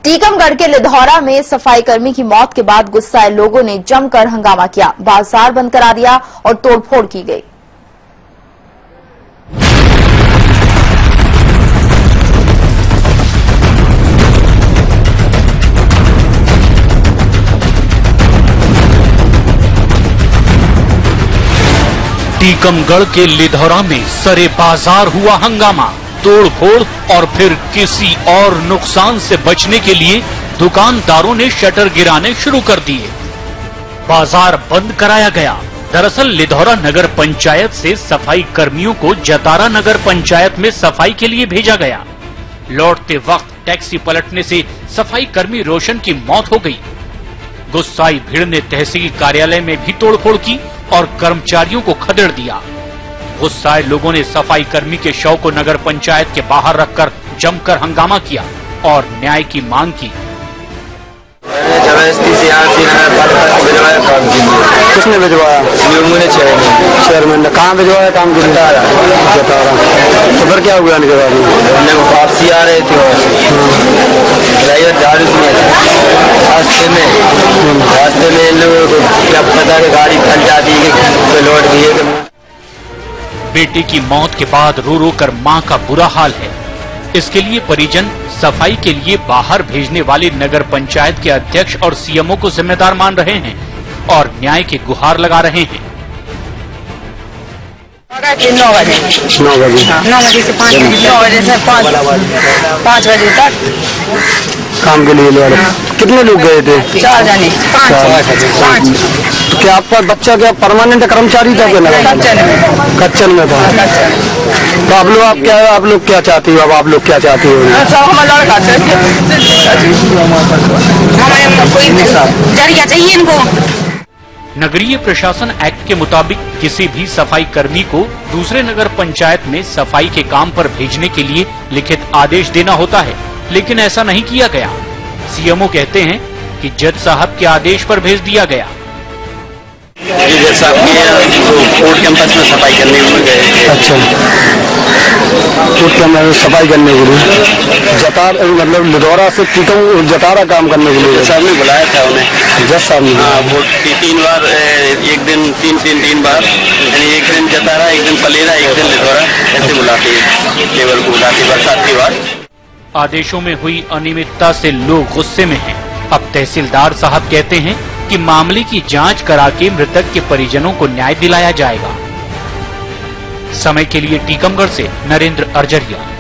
टीकमगढ़ के लिधौरा में सफाई कर्मी की मौत के बाद गुस्साए लोगों ने जमकर हंगामा किया, बाजार बंद करा दिया और तोड़फोड़ की गई। टीकमगढ़ के लिधौरा में सरे बाजार हुआ हंगामा, तोड़फोड़ और फिर किसी और नुकसान से बचने के लिए दुकानदारों ने शटर गिराने शुरू कर दिए। बाजार बंद कराया गया। दरअसल लिधौरा नगर पंचायत से सफाई कर्मियों को जतारा नगर पंचायत में सफाई के लिए भेजा गया। लौटते वक्त टैक्सी पलटने से सफाई कर्मी रोशन की मौत हो गई। गुस्साई भीड़ ने तहसील कार्यालय में भी तोड़फोड़ की और कर्मचारियों को खदेड़ दिया। गुस्साए लोगों ने सफाई कर्मी के शव को नगर पंचायत के बाहर रखकर जमकर हंगामा किया और न्याय की मांग की। किसने भिजवाया? चेयरमैन ने। कहाँ भिजवाया काम के लिए? जतारा। तो फिर क्या हुआ इनके बाद? वापसी आ रहे थे रास्ते में इन लोगों को क्या पता कि गाड़ी फट जाती है कि लौट गई है। बेटे की मौत के बाद रो रो कर मां का बुरा हाल है। इसके लिए परिजन सफाई के लिए बाहर भेजने वाले नगर पंचायत के अध्यक्ष और सीएमओ को जिम्मेदार मान रहे हैं और न्याय की गुहार लगा रहे हैं। 9 बजे से 5 बजे तक काम के लिए ले रहे। कितने लोग गए थे? 4 जने। 5। तो क्या आपका बच्चा क्या परमानेंट कर्मचारी था? कच्चन में था। तो आप लोग क्या चाहती हो? अब आप लोग क्या चाहती हो? जरिया चाहिए इनको। नगरीय प्रशासन एक्ट के मुताबिक किसी भी सफाई कर्मी को दूसरे नगर पंचायत में सफाई के काम पर भेजने के लिए लिखित आदेश देना होता है, लेकिन ऐसा नहीं किया गया। सीएमओ कहते हैं कि जज साहब के आदेश पर भेज दिया गया। जज साहब कोर्ट कैंपस में सफाई करने के लिए। अच्छा, कोर्ट कैंपस में सफाई करने के लिए मतलब लिधौरा से जतारा काम करने के लिए जज साहब ने बुलाया था उन्हें। जज साहब ने? हाँ, वो 3 बार, एक दिन 3 बार, यानी एक दिन जतारा, एक दिन पलेरा, एक दिन लिधौरा, ऐसे बुलाते हैं लेबर को, बुलाते बरसात के बाद। आदेशों में हुई अनियमितता से लोग गुस्से में हैं। अब तहसीलदार साहब कहते हैं कि मामले की जांच करा के मृतक के परिजनों को न्याय दिलाया जाएगा। समय के लिए टीकमगढ़ से नरेंद्र अर्जरिया।